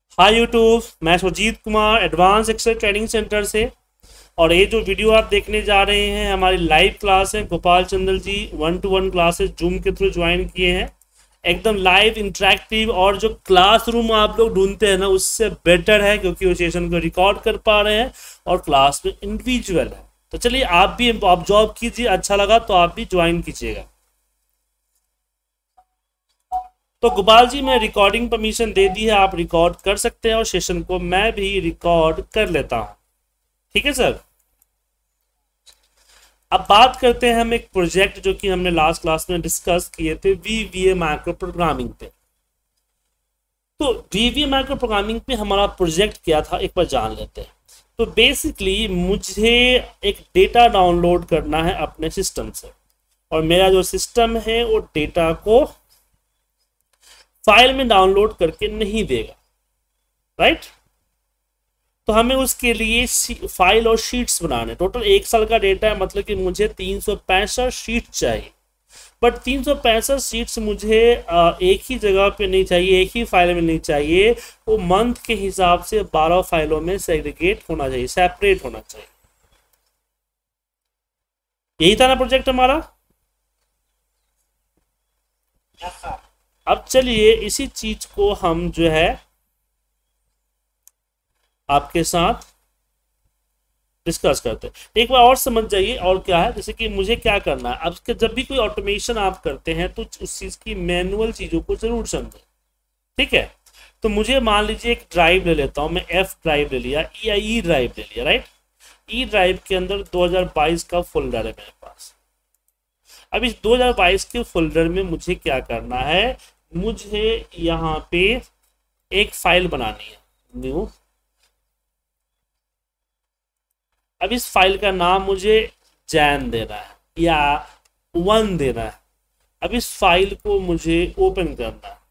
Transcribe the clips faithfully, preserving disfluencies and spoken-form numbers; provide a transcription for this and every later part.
हाय YouTube, मैं Sujit Kumar advance excel training centre से। और ये जो वीडियो आप देखने जा रहे हैं हमारी लाइव क्लास है। Gopal Chandra ji one to one classes Zoom के थ्रू ज्वाइन किए हैं, एकदम लाइव इंटरेक्टिव। और जो क्लासरूम आप लोग ढूंढते हैं ना उससे बेटर है, क्योंकि वो सेशन को रिकॉर्ड कर पा रहे हैं और क्लास में इंडिविजुअल है। तो चलिए आप भी आप जॉब कीजिए, अच्छा लगा तो आप भी ज्वाइन कीजिएगा। तो गोपाल जी मैं रिकॉर्डिंग परमिशन दे दी है, आप रिकॉर्ड कर सकते हैं और सेशन को मैं भी रिकॉर्ड कर लेता हूं। ठीक है सर। अब बात करते हैं हम एक प्रोजेक्ट जो कि हमने लास्ट क्लास में डिस्कस किए थे, वीवीए माइक्रो प्रोग्रामिंग पे। तो वीवीए माइक्रो प्रोग्रामिंग पे हमारा प्रोजेक्ट क्या था एक बार जान लेते हैं। तो बेसिकली मुझे एक डेटा डाउनलोड करना है अपने सिस्टम से, और मेरा जो सिस्टम है वो डेटा को फाइल में डाउनलोड करके नहीं देगा, राइट। तो हमें उसके लिए फाइल और शीट्स बनाने, टोटल एक साल का डेटा है, मतलब कि मुझे तीन सौ पैंसठ शीट चाहिए। बट तीन सौ पैंसठ शीट्स मुझे एक ही जगह पे नहीं चाहिए, एक ही फाइल में नहीं चाहिए, वो मंथ के हिसाब से बारह फाइलों में सेग्रीगेट होना चाहिए, सेपरेट होना चाहिए। यही था ना प्रोजेक्ट हमारा। yes, अब चलिए इसी चीज को हम जो है आपके साथ डिस्कस करते हैं। एक बार और समझ जाइए और क्या है, जैसे कि मुझे क्या करना है। अब जब भी कोई ऑटोमेशन आप करते हैं तो उस चीज की मैनुअल चीजों को जरूर समझें, ठीक है। तो मुझे मान लीजिए एक ड्राइव ले लेता हूं मैं, एफ ड्राइव ले लिया, ई ड्राइव ले लिया, राइट। ई ड्राइव के अंदर दो हज़ार बाईस का फोल्डर है मेरे पास। अब इस दो हज़ार बाईस के फोल्डर में मुझे क्या करना है, मुझे यहाँ पे एक फाइल बनानी है, न्यू। अब इस फाइल का नाम मुझे जैन देना है या वन देना है। अब इस फाइल को मुझे ओपन करना है।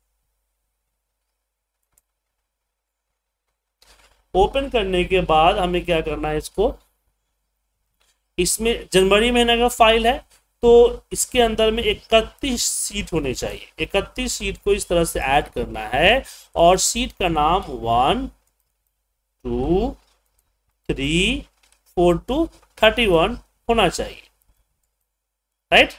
ओपन करने के बाद हमें क्या करना है, इसको, इसमें जनवरी महीने का फाइल है तो इसके अंदर में इकतीस सीट होने चाहिए। इकतीस सीट को इस तरह से ऐड करना है और सीट का नाम one to three four two thirty one होना चाहिए, राइट।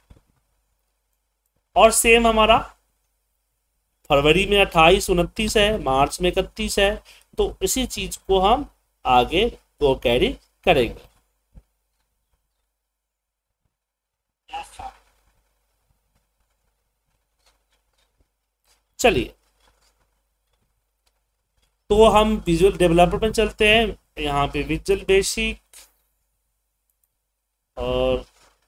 और सेम हमारा फरवरी में अट्ठाईस उनतीस है, मार्च में इकतीस है, तो इसी चीज को हम आगे वो कैरी करेंगे। चलिए तो हम विजुअल डेवलपर में चलते हैं। यहाँ पे विजुअल बेसिक और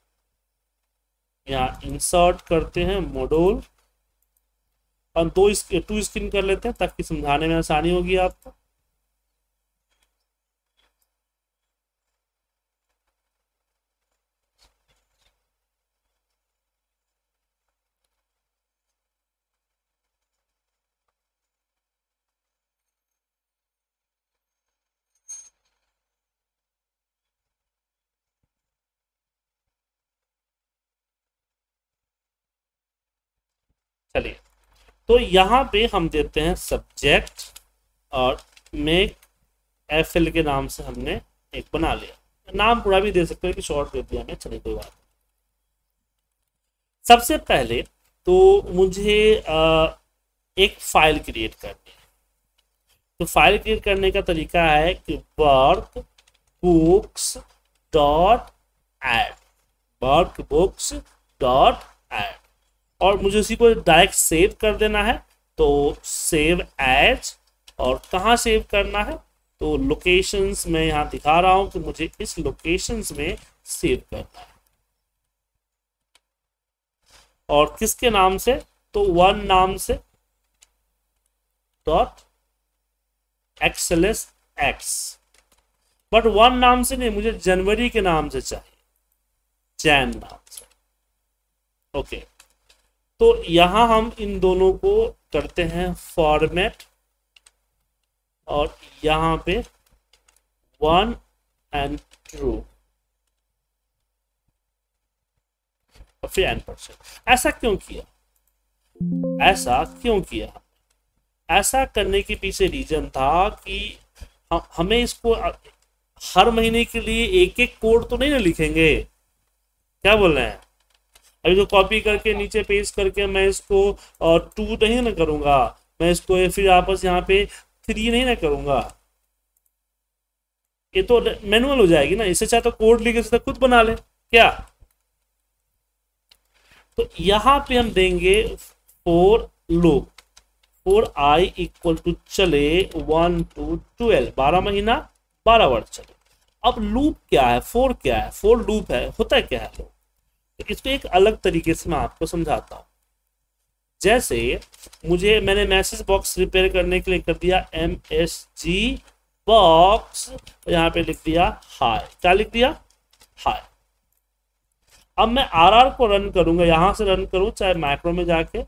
यहाँ इंसर्ट करते हैं मॉड्यूल, और दो टू स्क्रीन कर लेते हैं ताकि समझाने में आसानी होगी आपको। चलिए तो यहाँ पे हम देते हैं सब्जेक्ट और मेक एफ एल के नाम से हमने एक बना लिया। नाम पूरा भी दे सकते हैं कि शॉर्ट दे दिया मैं, चलिए कोई बात। सबसे पहले तो मुझे आ, एक फाइल क्रिएट करनी है। तो फाइल क्रिएट करने का तरीका है कि workbooks dot add, workbooks dot add, और मुझे उसी को डायरेक्ट सेव कर देना है। तो सेव एज, और कहाँ सेव करना है, तो लोकेशंस में यहाँ दिखा रहा हूं कि मुझे इस लोकेशंस में सेव करना है। और किसके नाम से, तो वन नाम से dot XLS X. But one नाम से नहीं, मुझे जनवरी के नाम से चाहिए, जैन नाम से। ओके, तो यहां हम इन दोनों को करते हैं फॉर्मेट, और यहां पे वन एंड ट्रू, और फिर एन परसेंट। ऐसा क्यों किया, ऐसा क्यों किया, ऐसा करने के पीछे रीजन था कि हम, हमें इसको हर महीने के लिए एक एक कोड तो नहीं ना लिखेंगे, क्या बोल रहे हैं? अभी तो कॉपी करके नीचे पेस्ट करके मैं इसको और टू नहीं ना करूंगा, मैं इसको फिर आपस यहाँ पे थ्री नहीं ना करूंगा, ये तो मैनुअल हो जाएगी ना। इससे चाहे तो कोड लिखे से खुद बना ले क्या। तो यहां पे हम देंगे for loop, for I equal to चले वन टू ट्वेल्व, बारह महीना बारह वर्ष चले। अब लूप क्या है, फोर क्या है, फोर लूप है, होता क्या है लूप, तो इसको एक अलग तरीके से मैं आपको समझाता हूं। जैसे मुझे मैंने मैसेज बॉक्स रिपेयर करने के लिए कर दिया एम एस जी बॉक्स, यहाँ पे लिख दिया हाय, क्या लिख दिया हाय। अब मैं आर आर को रन करूंगा, यहां से रन करूं चाहे मैक्रो में जाके,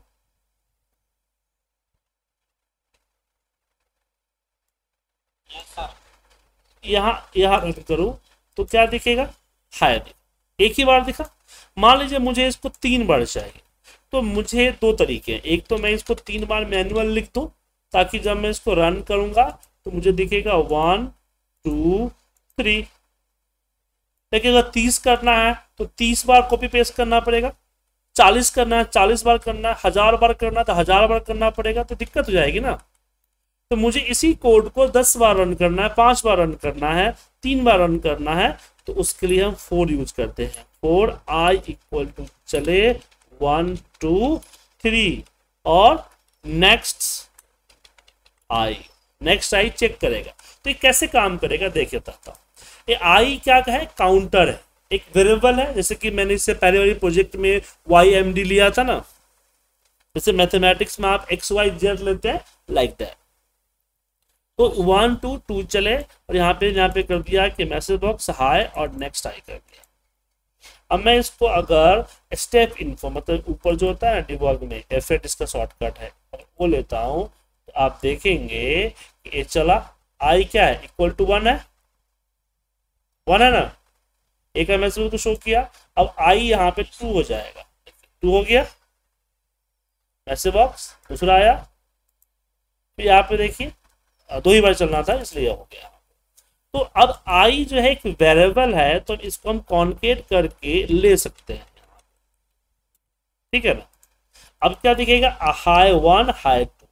यहां यहां रन करूं तो क्या दिखेगा, हाय दिखेगा। एक ही बार दिखा। मान लीजिए मुझे इसको तीन बार चाहिए, तो मुझे दो तरीके हैं, एक तो मैं इसको तीन बार मैनुअल लिख दूं ताकि जब मैं इसको रन करूंगा तो मुझे दिखेगा वन टू थ्री। लेकिन अगर तीस करना है तो तीस बार कॉपी पेस्ट करना पड़ेगा, चालीस करना है चालीस बार करना है, हजार बार करना है तो हजार बार करना पड़ेगा, तो दिक्कत हो जाएगी ना। तो मुझे इसी कोड को दस बार रन करना है, पांच बार रन करना है, तीन बार रन करना है, तो उसके लिए हम फोर यूज करते हैं। फोर आई इक्वल टू चले वन टू थ्री और next I, next I check करेगा। तो ये कैसे काम करेगा देखिए बताता हूं। ये आई क्या है, काउंटर है, एक वेरिएबल है, जैसे कि मैंने इससे पहले वाली प्रोजेक्ट में वाई एम डी लिया था ना, जैसे मैथमेटिक्स में आप एक्स वाई जेड लेते हैं, लाइक दैट। तो वन टू टू चले और यहाँ पे यहाँ पे कर दिया कि मैसेज बॉक्स हाय और नेक्स्ट आई कर दिया। अब मैं इसको अगर स्टेप इन्फो मतलब ऊपर जो होता है डिबॉग में एफ एट इसका शॉर्टकट है, वो लेता हूँ तो आप देखेंगे कि ये चला, आई क्या है इक्वल टू वन है, वन है ना, एक मैसेज को शो किया। अब आई यहाँ पे टू हो जाएगा, टू हो गया मैसेज बॉक्स, दूसरा आया, फिर यहाँ पे देखिए दो ही बार चलना था इसलिए हो गया। तो अब आई जो है एक वेरिएबल है, तो इसको हम कॉन्केट करके ले सकते हैं, ठीक है ना। अब क्या दिखेगा, high one high two,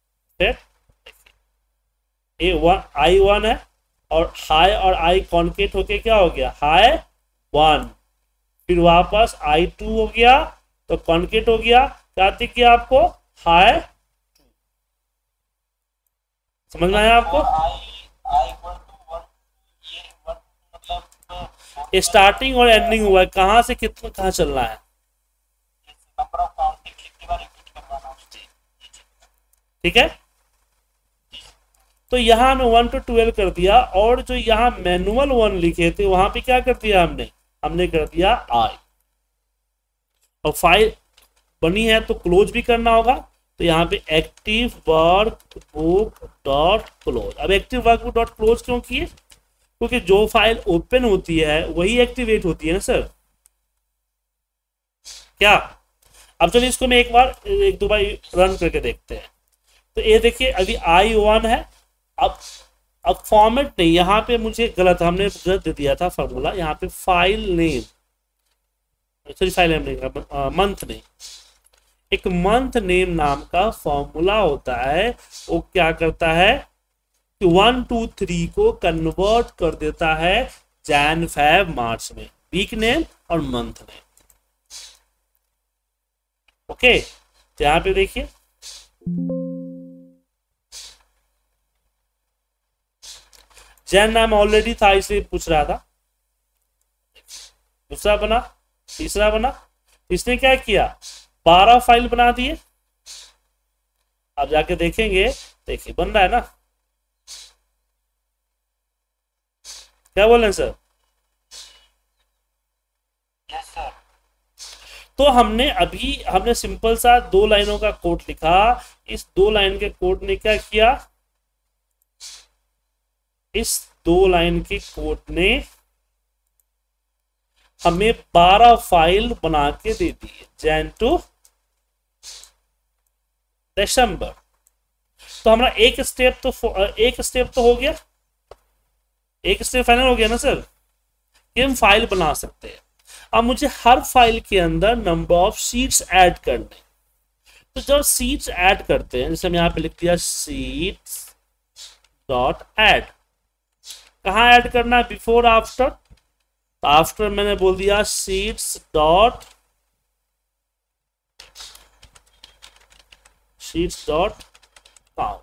A one I one है और हाई और आई कॉन्केट होके क्या हो गया, हाई वन, फिर वापस आई टू हो गया तो कॉन्केट हो गया, क्या दिख गया आपको, हाई। समझ में आया आपको? स्टार्टिंग और एंडिंग हुआ है, कहां से कितना कहां चलना है, ठीक है। तो यहां हमने वन टू ट्वेल्व कर दिया, और जो यहां मैनुअल वन लिखे थे वहां पे क्या कर दिया हमने हमने कर दिया आई। और फाइल बनी है तो क्लोज भी करना होगा, तो यहाँ पे active workbook dot close. अब active workbook dot close क्यों किए, क्योंकि जो फाइल ओपन होती है वही एक्टिवेट होती है ना सर, क्या। अब चलिए इसको मैं एक बार एक दो बार रन करके देखते हैं। तो ये देखिए अभी आई वन है। अब अब फॉर्मेट नहीं, यहाँ पे मुझे गलत, हमने गलत दे दिया था फॉर्मूला, यहाँ पे file name, sorry file name नहीं, मंथ नेम, एक मंथ नेम नाम का फॉर्मूला होता है। वो क्या करता है कि वन टू थ्री को कन्वर्ट कर देता है जैन फेब मार्च में, वीक नेम और मंथ नेम, ओके। तो यहाँ पे देखिए जैन नाम ऑलरेडी था इसलिए पूछ रहा था, दूसरा बना, तीसरा बना, इसने क्या किया, बारह फाइल बना दिए। अब जाके देखेंगे, देखिए बन रहा है ना, क्या बोल रहे हैं सर? Yes sir. तो हमने अभी हमने सिंपल सा दो लाइनों का कोड लिखा, इस दो लाइन के कोड ने क्या किया, इस दो लाइन के कोड ने हमें बारह फाइल बना के दे दी, जैन टू दिसंबर। तो हमारा एक स्टेप तो एक स्टेप तो हो गया, एक स्टेप फाइनल हो गया ना सर, कि हम फाइल बना सकते हैं। अब मुझे हर फाइल के अंदर नंबर ऑफ शीट्स ऐड करने, तो जब शीट्स ऐड करते हैं, जैसे हम यहाँ पे लिख दिया शीट्स डॉट ऐड, कहाँ ऐड करना है, बिफोर आफ्टर, तो आफ्टर मैंने बोल दिया sheets dot sheets dot count.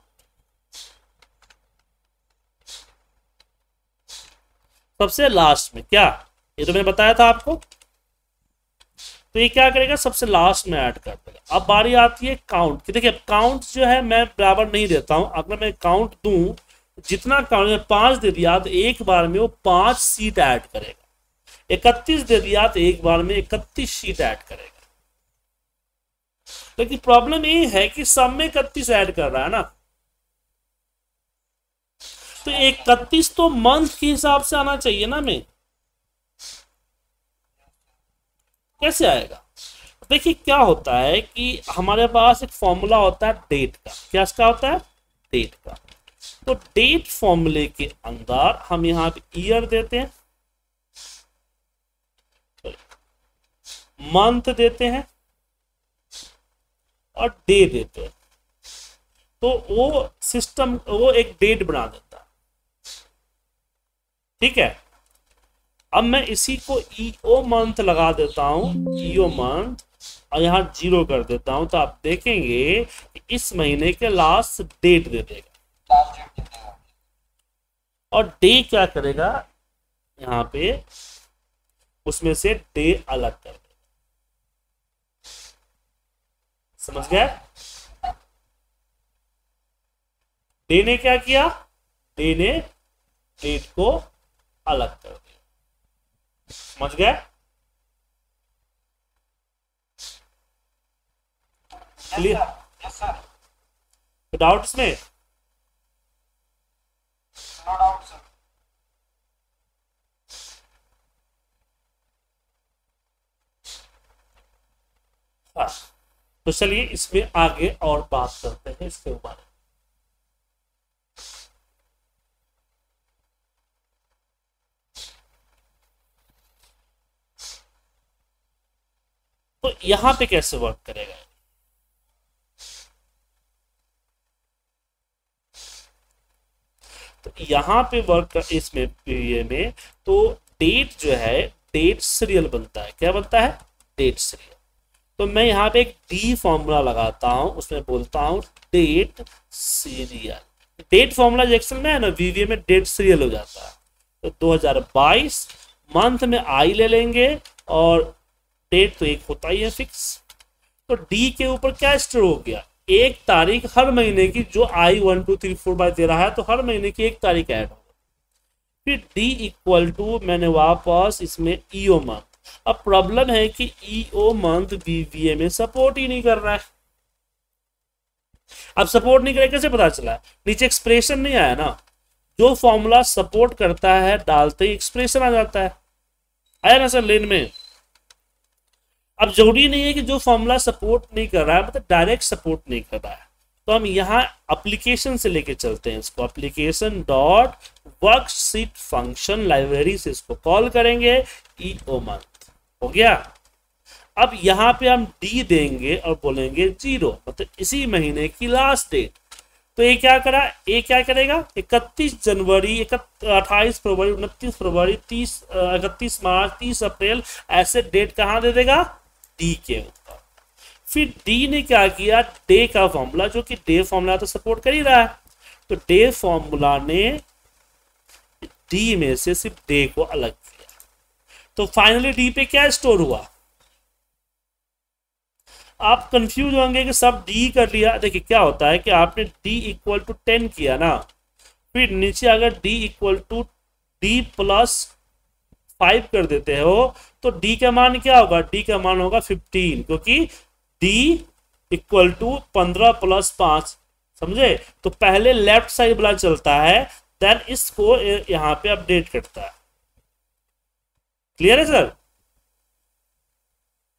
सबसे लास्ट में क्या, ये तो मैंने बताया था आपको, तो ये क्या करेगा, सबसे लास्ट में ऐड कर देगा। अब बारी आती है काउंट की। देखिए काउंट जो है मैं बराबर नहीं देता हूं, अगर मैं काउंट दूं, जितना काउंट में पांच दे दिया तो एक बार में वो पांच सीट ऐड करेगा, इकतीस दे दिया तो एक बार में इकतीस सीट ऐड करेगा। लेकिन प्रॉब्लम ये है कि सब में इकतीस ऐड कर रहा है ना, तो इकतीस तो मंथ के हिसाब से आना चाहिए ना, मैं कैसे आएगा। देखिए क्या होता है कि हमारे पास एक फॉर्मूला होता है डेट का, क्या इसका होता है, डेट का। तो डेट फॉर्मूले के अंदर हम यहां पे ईयर देते हैं, मंथ देते हैं और डे देते हैं, तो वो सिस्टम वो एक डेट बना देता है। ठीक है, अब मैं इसी को ईओ मंथ लगा देता हूं, ईओ मंथ, और यहां जीरो कर देता हूं, तो आप देखेंगे कि इस महीने के लास्ट डेट दे देगा। और डे क्या करेगा, यहां पे उसमें से डे अलग कर देगा। समझ गया, डे ने क्या किया, डे ने डेट को अलग कर दिया। समझ गए, क्लियर, यस सर, तो डाउट इसमें, नो डाउट सर। हाँ, तो चलिए इसमें आगे और बात करते हैं इसके ऊपर। तो यहां पे कैसे वर्क करेगा, तो यहां पे वर्क इसमें ये में तो डेट जो है, डेट सीरियल बनता है, क्या बनता है, डेट सीरियल। तो मैं यहाँ पे एक डी फॉर्मूला लगाता हूं, उसमें बोलता हूं date serial. Date formula Excel में है ना, वीवीए में डेट सीरियल हो जाता है। तो दो हज़ार बाईस मंथ में आई ले लेंगे और डेट तो एक होता ही है फिक्स। तो डी के ऊपर क्या स्टोर हो गया, एक तारीख हर महीने की, जो I one to three four बाय दे रहा है, तो हर महीने की एक तारीख ऐड होगा। फिर डी इक्वल टू मैंने वापस इसमें ईओ मंथ। अब प्रॉब्लम है कि ईओ मंथ वीवीए में सपोर्ट ही नहीं कर रहा है। अब सपोर्ट नहीं करे कैसे पता चला, नीचे एक्सप्रेशन नहीं आया ना, जो फॉर्मूला सपोर्ट करता है डालते ही एक्सप्रेशन आ जाता है, आया ना सर लेन में। अब जरूरी नहीं है कि जो फॉर्मूला सपोर्ट नहीं कर रहा है मतलब डायरेक्ट सपोर्ट नहीं कर रहा है, तो हम यहाँ एप्लीकेशन से लेके चलते हैं इसको, application dot worksheet function library से इसको कॉल करेंगे, ईओ मंथ हो गया। अब यहाँ पे हम डी देंगे और बोलेंगे जीरो, मतलब इसी महीने की लास्ट डेट। तो ये क्या करा, ये क्या करेगा, इकतीस जनवरी, अट्ठाईस फरवरी, उनतीस फरवरी, तीस इकतीस मार्च, तीस अप्रैल, ऐसे डेट कहाँ दे देगा, डी के ऊपर। फिर डी ने क्या किया, डे का फॉर्मूला, जो कि डे फॉर्मूला तो सपोर्ट कर ही रहा है, तो डे फॉर्मूला ने डी में से सिर्फ डे को अलग किया। तो फाइनली डी पे क्या स्टोर हुआ, आप कंफ्यूज होंगे कि सब डी कर लिया। देखिए क्या होता है कि आपने डी इक्वल टू टेन किया ना, फिर नीचे अगर D equal to D plus five कर देते हो, तो डी का मान क्या होगा, डी का मान होगा फिफ्टीन, क्योंकि डी इक्वल टू पंद्रह प्लस पांच, समझे। तो पहले लेफ्ट साइड वाला चलता है, देन इसको यहां पे अपडेट करता है। क्लियर है सर,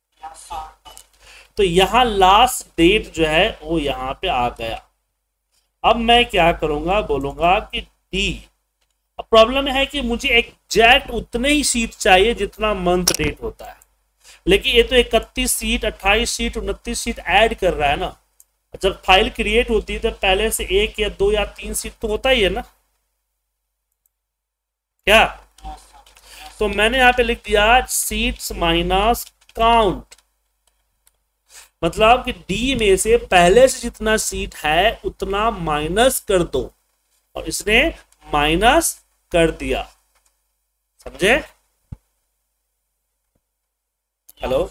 तो यहां लास्ट डेट जो है वो यहां पे आ गया। अब मैं क्या करूंगा, बोलूंगा कि डी। अब प्रॉब्लम है कि मुझे एग्जैक्ट उतने ही सीट चाहिए जितना मंथ डेट होता है, लेकिन ये तो इकतीस सीट, अट्ठाईस सीट, उनतीस सीट ऐड कर रहा है ना। जब फाइल क्रिएट होती है तो पहले से एक या दो या तीन सीट तो होता ही है ना, क्या? तो मैंने यहाँ पे लिख दिया सीट्स माइनस काउंट, मतलब कि डी में से पहले से जितना सीट है उतना माइनस कर दो, और इसने माइनस कर दिया, समझे? हेलो,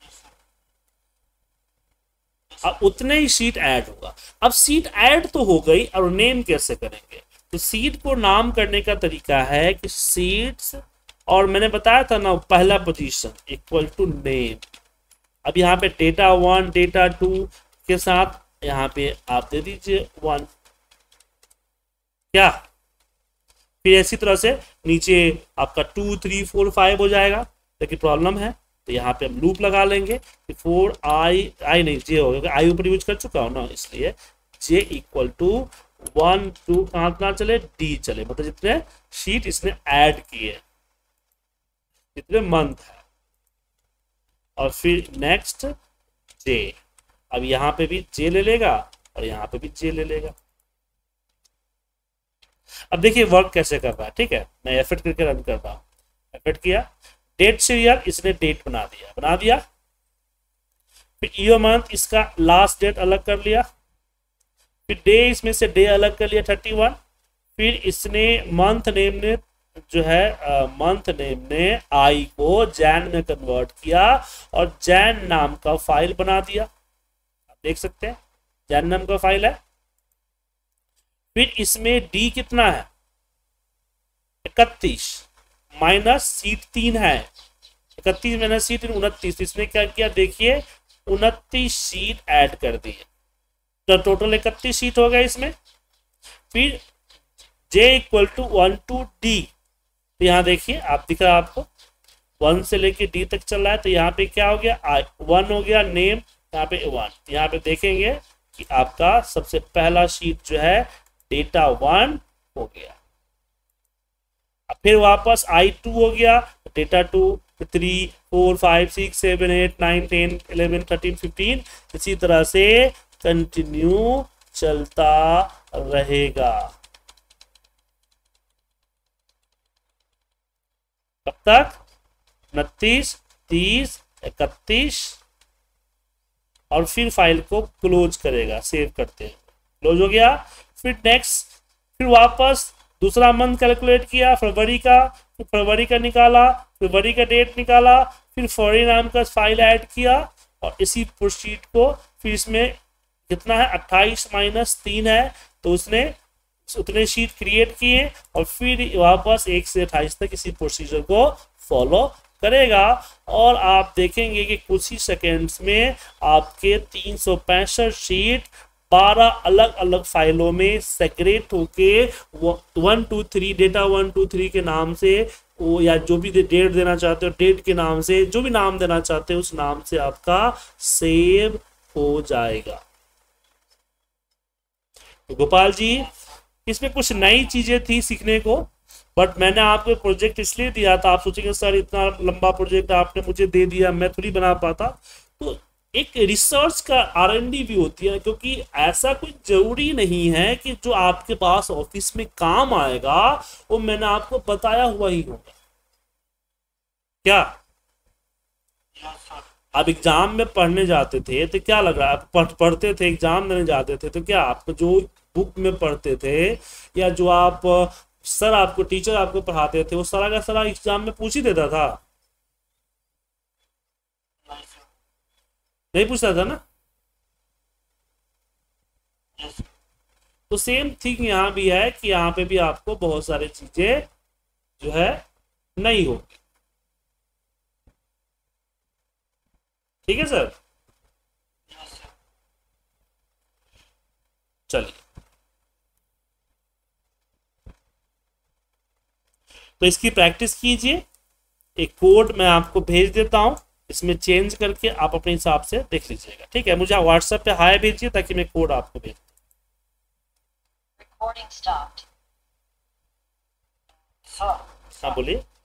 अब उतने ही सीट ऐड होगा। अब सीट ऐड तो हो गई, और नेम कैसे करेंगे? तो सीट को नाम करने का तरीका है कि सीट्स, और मैंने बताया था ना पहला पोजीशन इक्वल टू नेम। अब यहाँ पे डेटा वन डेटा टू के साथ यहाँ पे आप दे दीजिए वन, क्या? फिर इसी तरह से नीचे आपका टू थ्री फोर फाइव हो जाएगा। लेकिन प्रॉब्लम है तो यहाँ पे हम लूप लगा लेंगे कि फोर आई आई नहीं जे होगा, आई ऊपर यूज कर चुका हूँ ना, इसलिए J equal to one to कहाँ कहाँ चले, डी चले, मतलब जितने शीट इसने ऐड किए, जितने मंथ है। और फिर नेक्स्ट जे, अब यहाँ पे भी जे ले लेगा और यहाँ पे भी जे ले लेगा। अब देखिए वर्क कैसे कर रहा है, ठीक है? मैं एफर्ट करके रन कर रहा हूँ, एफर्ट किया, डेट सीरियल इसने डेट बना दिया, बना दिया। फिर ईयर मंथ इसका लास्ट डेट अलग कर लिया, फिर डे इसमें से डे अलग कर लिया थर्टी वन। फिर इसने मंथ नेम ने जो है मंथ नेम ने आई को जैन में कन्वर्ट किया और जैन नाम का फाइल बना दिया, आप देख सकते हैं जैन नाम का फाइल है। फिर इसमें डी कितना है, इकतीस, माइनस सीट तीन है, इकतीस माइनस सीट उनतीस, इसमें क्या किया देखिए उनतीस सीट ऐड कर दी, तो टोटल इकतीस सीट हो गया इसमें। फिर j equal to one to D, तो यहाँ देखिए आप दिख रहा है आपको वन से लेके डी तक चल रहा है, तो यहाँ पे क्या हो गया, आई वन हो गया नेम, यहाँ पे वन, यहाँ पे देखेंगे कि आपका सबसे पहला शीट जो है डेटा वन हो गया। अब फिर वापस आई टू हो गया, data two, three four five six seven eight nine ten eleven thirteen fifteen, इसी तरह से कंटिन्यू चलता रहेगा। कब तक? उनतीस, तीस, इकतीस, और फिर फाइल को क्लोज करेगा, सेव करते हैं, क्लोज हो गया। फिर नेक्स्ट, फिर वापस दूसरा मंथ कैलकुलेट किया फरवरी का, फिर फरवरी का निकाला, फरवरी का डेट निकाला, फिर फरवरी नाम का फाइल ऐड किया, और इसी प्रोसीड को फिर इसमें कितना है अट्ठाईस माइनस तीन है, तो उसने उतने शीट क्रिएट किए, और फिर वापस एक से अट्ठाईस तक इसी प्रोसीजर को फॉलो करेगा। और आप देखेंगे कि कुछ ही सेकेंड्स में आपके तीन सौ पैंसठ शीट बारह अलग अलग फाइलों में सेग्रेट होके one to three data one to three के नाम से, वो या जो भी डेट देना चाहते हो डेट के नाम से, जो भी नाम देना चाहते हो उस नाम से आपका सेव हो जाएगा। तो गोपाल जी इसमें कुछ नई चीजें थी सीखने को, बट मैंने आपको प्रोजेक्ट इसलिए दिया था, आप सोचेंगे सर इतना लंबा प्रोजेक्ट आपने मुझे दे दिया, मैं थोड़ी बना पाता। तो एक रिसर्च का आर एन डी भी होती है, क्योंकि ऐसा कोई जरूरी नहीं है कि जो आपके पास ऑफिस में काम आएगा वो मैंने आपको बताया हुआ ही होगा। क्या आप एग्जाम में पढ़ने जाते थे तो क्या लग रहा है, पढ़, पढ़ते थे एग्जाम देने जाते थे तो क्या आपको जो बुक में पढ़ते थे या जो आप सर आपको टीचर आपको पढ़ाते थे वो सारा का सारा एग्जाम में पूछ ही देता था? नहीं पूछता था ना। तो सेम थिंग यहाँ भी है कि यहाँ पे भी आपको बहुत सारी चीजें जो है नहीं होगी। ठीक है सर, चलिए तो इसकी प्रैक्टिस कीजिए। एक कोड मैं आपको भेज देता हूं, इसमें चेंज करके आप अपने हिसाब से देख लीजिएगा। ठीक है, मुझे व्हाट्सएप पे हाय भेजिए ताकि मैं कोड आपको भेज Sir. हाँ बोलिए।